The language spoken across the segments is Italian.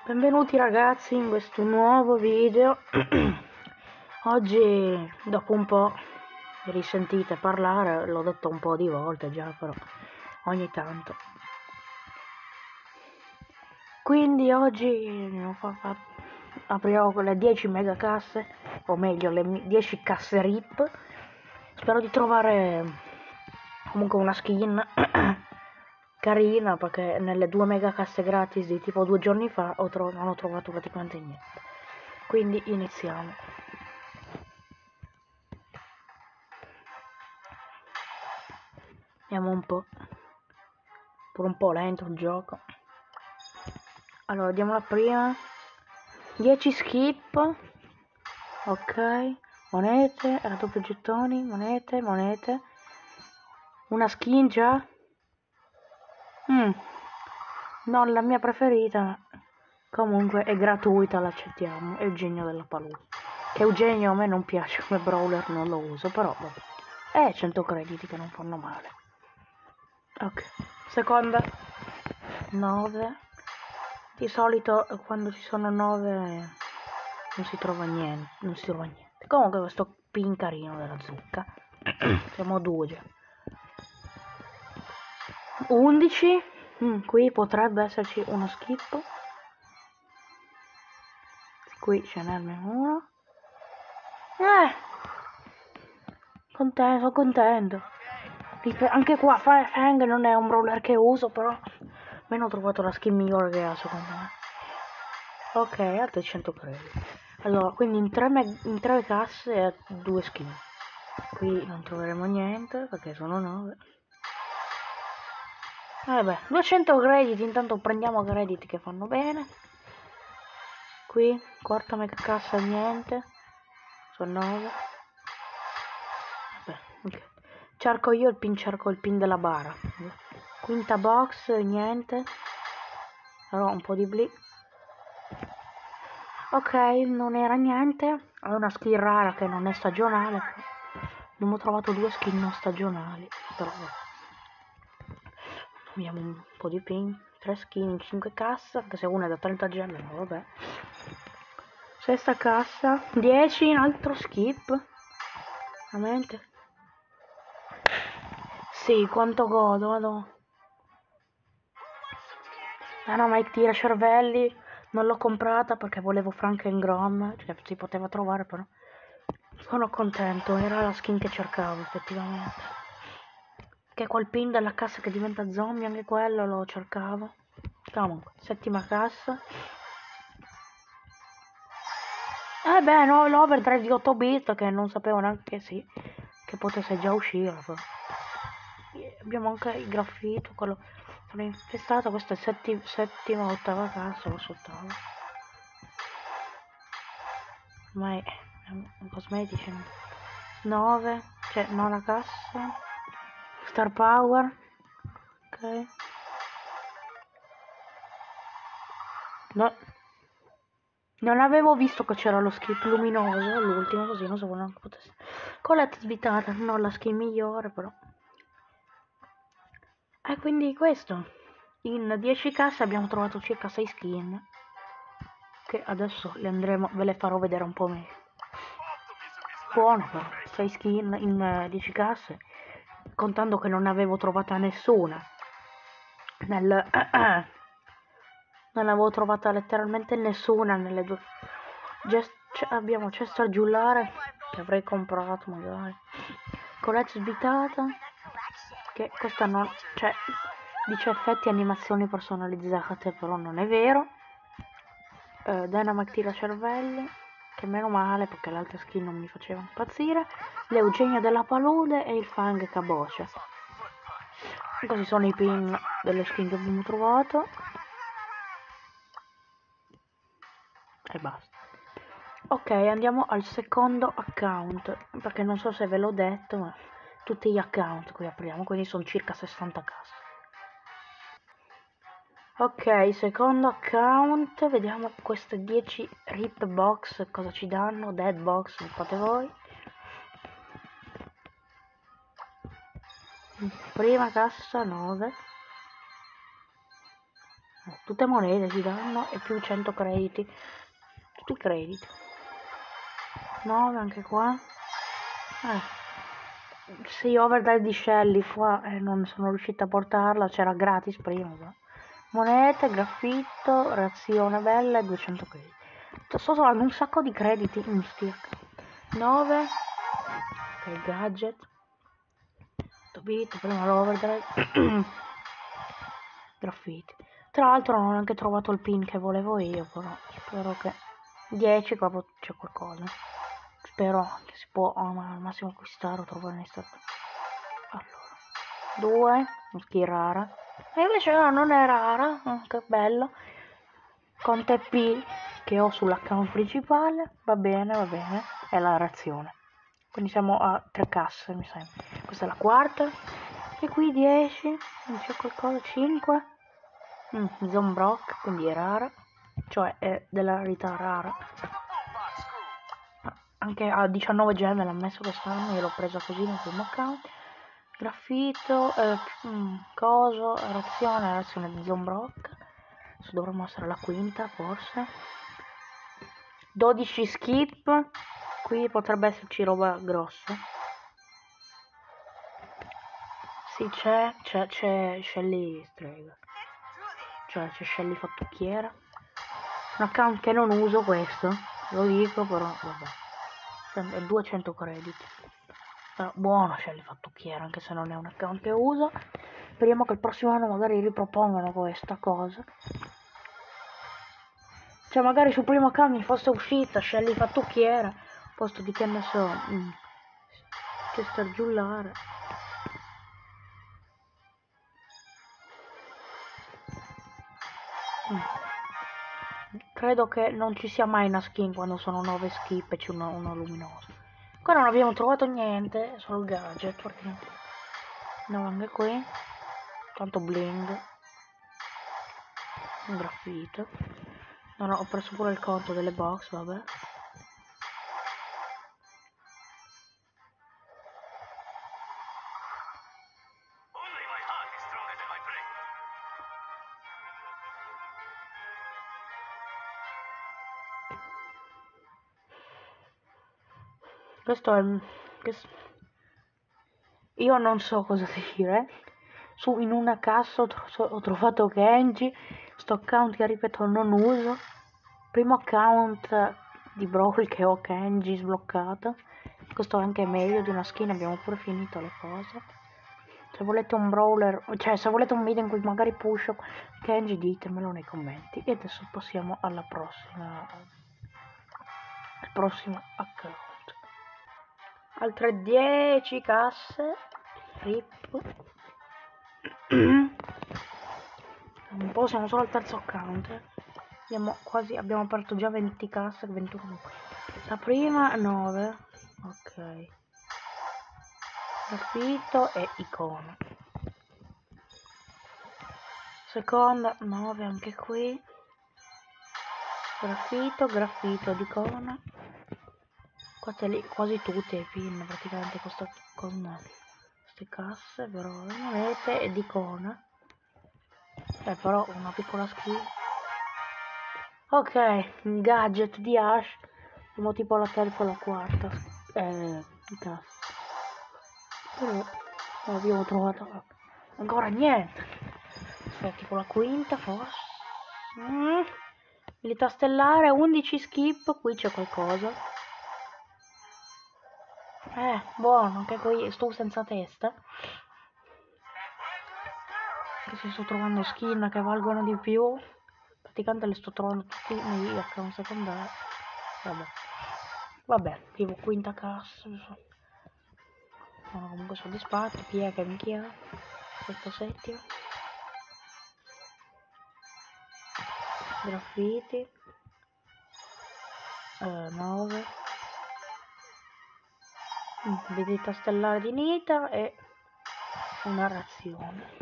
Benvenuti ragazzi in questo nuovo video. Oggi dopo un po' mi risentite parlare, l'ho detto un po' di volte già, però ogni tanto. Quindi oggi aprirò le 10 mega casse, o meglio le 10 casse RIP. Spero di trovare comunque una skin carina, perché nelle 2 mega casse gratis di tipo 2 giorni fa non ho trovato praticamente niente. Quindi iniziamo. Vediamo un po'. Pure un po' lento il gioco. Allora, vediamo la prima. 10 skip. Ok. Monete, raddoppio gettoni, monete. Una skin già. Non la mia preferita, ma comunque è gratuita, l'accettiamo. È Eugenio della Palude. Che Eugenio a me non piace come brawler, non lo uso, però vabbè. 100 crediti che non fanno male. Ok, seconda. 9. Di solito quando ci sono 9 non si trova niente, Comunque questo pin carino della zucca. Siamo a 2 già. 11. Qui potrebbe esserci uno skip. Qui ce n'è almeno uno. Sono contento. Anche qua Fang non è un brawler che uso, però almeno ho trovato la skin migliore che ha, secondo me. Ok, altri 100 crediti. Allora, quindi in 3 casse e 2 skin. Qui non troveremo niente perché sono 9. Vabbè, 200 crediti, intanto prendiamo crediti che fanno bene. Qui, quarta mega cassa, niente. Sono 9. Vabbè, ok. Cerco il pin della bara. Quinta box, niente. Allora, un po' di bli. Ok, non era niente. È una skin rara che non è stagionale. Abbiamo trovato 2 skin non stagionali. Però abbiamo un po' di pin. 3 skin in 5 casse. Anche se una è da 30 gemme, ma vabbè. Sesta cassa. 10 in altro skip. Veramente. Sì, quanto godo, vado. Dynamite tira cervelli. Non l'ho comprata perché volevo Frankengroom, cioè si poteva trovare, però sono contento, era la skin che cercavo effettivamente. Che quel pin della cassa che diventa zombie, anche quello lo cercavo. Comunque, settima cassa. Beh, no, l'overdrive di 8 bit che non sapevo neanche che potesse già uscire. Però. Abbiamo anche il graffito, quello sono infestato, questa è settima, ottava cassa, lo soltavo. Ma è un cosmetici. 9, cioè nona cassa. Star Power. Ok. No. Non avevo visto che c'era lo skip luminoso, l'ultimo, così non sapevo neanche potesse. Colette svitata, non la skin migliore, però. E quindi questo. In 10 casse abbiamo trovato circa 6 skin. Che adesso ve le farò vedere un po' meglio. Buono però, 6 skin in 10 casse. Contando che non ne avevo trovata nessuna. Non avevo trovata letteralmente nessuna nelle due. Abbiamo Chester Giullare che avrei comprato magari. Colette svitata. Che questa non. Cioè, dice effetti e animazioni personalizzate, però non è vero. Dynamite tira cervelli. Che meno male perché le altre skin non mi facevano impazzire. L'Eugenio della Palude e il Fang Caboce. Questi sono i pin delle skin che abbiamo trovato. E basta. Ok, andiamo al secondo account, perché non so se ve l'ho detto, ma tutti gli account qui apriamo, quindi sono circa 60 casse. Ok, secondo account, vediamo queste 10 rip box cosa ci danno, dead box, fate voi. Prima cassa 9. Tutte monete ci danno e più 100 crediti. Tutti i crediti. 9 anche qua. Sì, overdrive di Shelly qua non sono riuscita a portarla, c'era gratis prima. Monete, graffitto, reazione bella e 200 crediti. Sto trovando un sacco di crediti in stick. 9. Ok, gadget. Bit, prima l'overdrive. Graffiti. Tra l'altro non ho neanche trovato il pin che volevo io, però spero che 10 qua c'è qualcosa. Spero che si può al massimo acquistare o trovare in stato. Allora, 2, ski rara. E invece no, non è rara, che bello. Conte P che ho sull'account principale, va bene, è la reazione. Quindi siamo a 3 casse, mi sembra. Questa è la quarta. E qui 10, non c'è qualcosa, 5. Zombrock, quindi è rara. Cioè è della rarità rara. Anche a 19 gemme l'ha messo quest'anno, io l'ho presa così nel primo account. Graffito, coso, reazione di Zombrock. Adesso dovremmo essere la quinta forse. 12 skip. Qui potrebbe esserci roba grossa. Sì, c'è Shelly strega. Cioè c'è Shelly fattucchiera. Un account che non uso questo. Lo dico però vabbè. È 200 crediti. Però buono Shelly fattucchiera, anche se non è un account che uso. Speriamo che il prossimo anno magari ripropongano questa cosa. Cioè magari sul primo account mi fosse uscita Shelly fattucchiera, al posto di che ne so, Chester Giullare. Credo che non ci sia mai una skin quando sono 9 skip e c'è uno luminoso. Qua non abbiamo trovato niente, solo il gadget, perché no, anche qui. Tanto bling. Un graffito. No, ho preso pure il conto delle box, vabbè. Questo è... Io non so cosa dire. In una cassa ho trovato Genji, sto account che ripeto non uso. Primo account di Brawl che ho Genji sbloccato. Questo è anche meglio di una skin, abbiamo pure finito le cose. Se volete un brawler, cioè se volete un video in cui magari pusho Genji ditemelo nei commenti. E adesso passiamo alla prossima. Al prossimo account. Altre 10 casse. Rip. Un po', siamo solo al terzo account. Abbiamo aperto già 20 casse, 21. La prima 9. Ok. Graffito e icona. Seconda 9 anche qui. Graffito di icona. Quasi tutte i pin praticamente con queste casse, però monete ed icona. Però una piccola skin. Ok, un gadget di Ash. Siamo tipo la terza o la quarta cassa. Però non abbiamo trovato ancora niente. Tipo la quinta forse. Abilità stellare, 11 skip, qui c'è qualcosa. Buono, anche qui sto senza testa. Che sto trovando skin che valgono di più. Praticamente le sto trovando tutti negli account secondari. Vabbè, tipo quinta cassa. Sono comunque soddisfatto. Chi è che mi chiama? Questo settimo. Graffiti. 9. Abilità stellare di Nita e una reazione.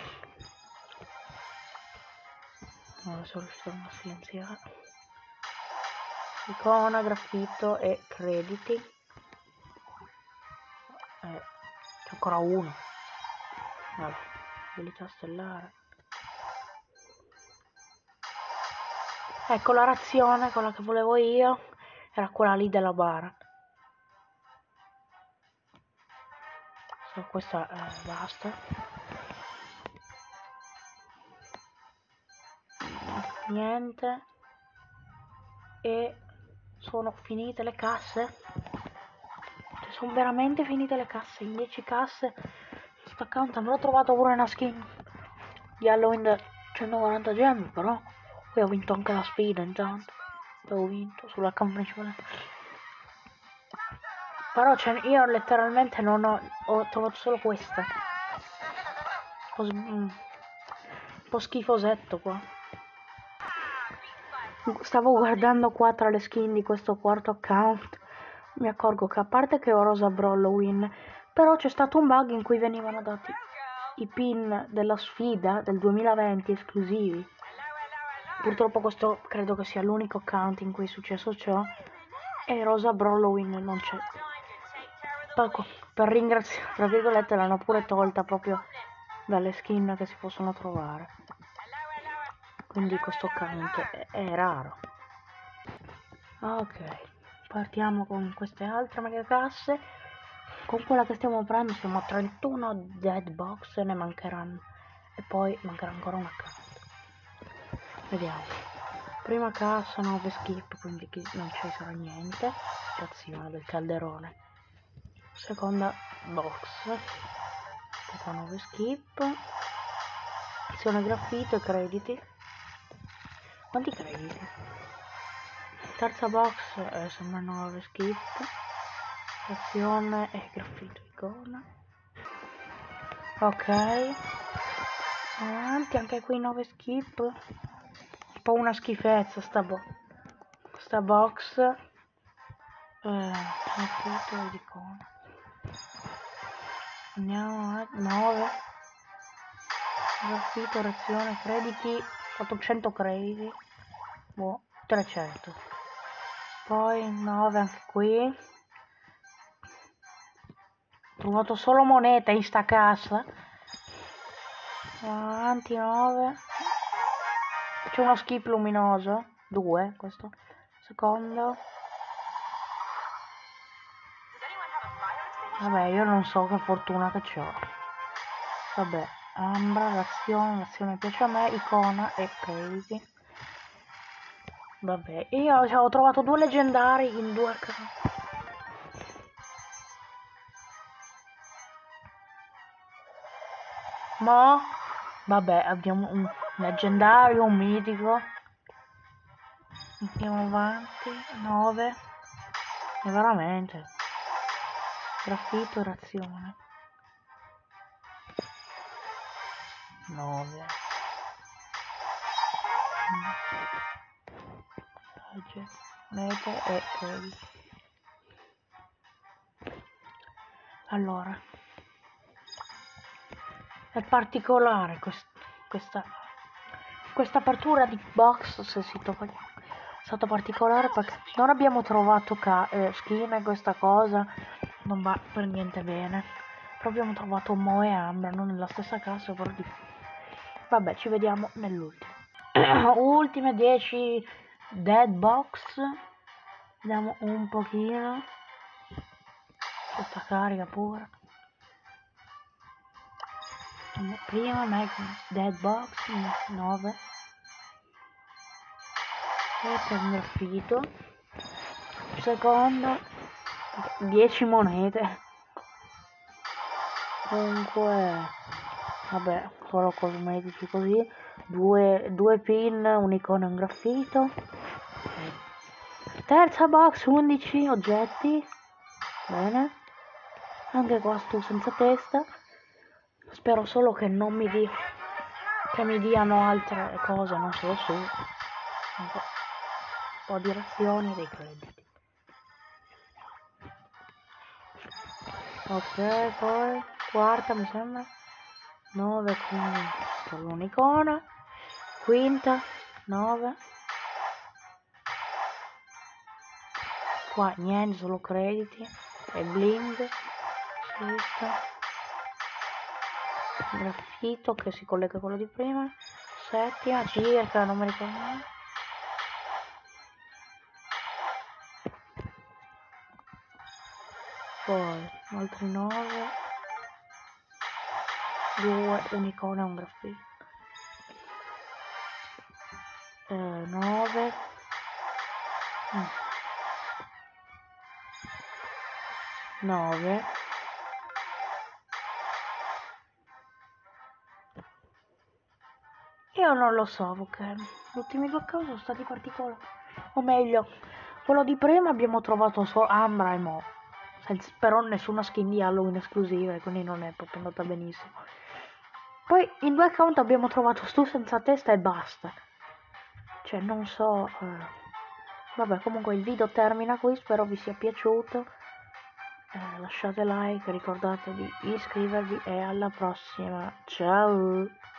Non sono riuscito a silenziare. Icona, graffito e crediti. C'è ancora uno. Vabbè, abilità stellare. Ecco la razione, quella che volevo io, era quella lì della bara. Questa basta. Niente. E sono finite le casse. Cioè, sono veramente finite le casse. In 10 casse sto account avrò trovato pure una skin di Halloween da 140 gemme, però qui ho vinto anche la sfida intanto. Ho vinto sull'account principale. Però cioè, io letteralmente non ho trovato solo questa. Un po' schifosetto qua. Stavo guardando qua tra le skin di questo quarto account. Mi accorgo che a parte che ho Rosa Bro Halloween, però c'è stato un bug in cui venivano dati i pin della sfida del 2020 esclusivi. Purtroppo questo credo che sia l'unico account in cui è successo ciò. E Rosa Bro Halloween non c'è. Per ringraziare, tra virgolette, l'hanno pure tolta proprio dalle skin che si possono trovare. Quindi questo account è raro. Ok, partiamo con queste altre mega casse. Con quella che stiamo aprendo siamo a 31 dead box, ne mancheranno. E poi mancherà ancora un account. Vediamo. Prima cassa 9 skip, quindi non ci sarà niente. Razione del calderone. Seconda box. Qua 9 skip. Azione graffito e crediti. Quanti crediti? Terza box sembra 9 skip. Azione e graffito icona. Ok. Avanti, anche qui 9 skip. Un po' una schifezza sta box. Graffito ed icona. Andiamo a 9. Graffito, razione, crediti. 800 crediti. Boh, 300. Poi 9 anche qui. Ho trovato solo monete in sta cassa. Avanti 9. C'è uno skip luminoso. 2 questo. Secondo. Vabbè, io non so che fortuna che c'ho. Vabbè, ambra, l'azione piace a me, icona e crediti. Vabbè, io ho trovato 2 leggendari in 2 account. Ma vabbè, abbiamo un leggendario, un mitico. Andiamo avanti. 9. E veramente. Graffito, razione. 9. Mete e crediti. Allora, è particolare questa apertura di box, se si tocca, è stata particolare perché non abbiamo trovato skin e questa cosa non va per niente bene. Però abbiamo trovato Mo e Ambra, non nella stessa cassa, però vabbè, ci vediamo nell'ultimo. Ultime 10 dead box. Vediamo un pochino. Questa carica pure. Prima dead box 9. Questo è un graffito. Secondo 10 monete. Comunque vabbè, solo cosmetici così. Due pin, un'icona e un graffito. Terza box 11 oggetti. Bene. Anche qua sto senza testa. Spero solo che non mi diano altre cose, non solo su. Un po' di razioni e dei crediti. Ok, poi quarta mi sembra. 9, quindi per l'unicona. Quinta 9. Qua niente, solo crediti e bling. Sesta. Graffito che si collega a quello di prima. Settima circa, non mi ricordo mai. Poi altri 9, 2, un'icona e un graffino. 9, 9, io non lo so perché gli ultimi 2 caos sono stati particolari, o meglio, quello di prima abbiamo trovato solo Ambra e Mo, però nessuna skin di Halloween esclusiva e quindi non è proprio andata benissimo. Poi in 2 account abbiamo trovato Stu senza testa e basta, cioè non so. Vabbè, comunque il video termina qui, spero vi sia piaciuto, lasciate like, ricordate di iscrivervi e alla prossima, ciao!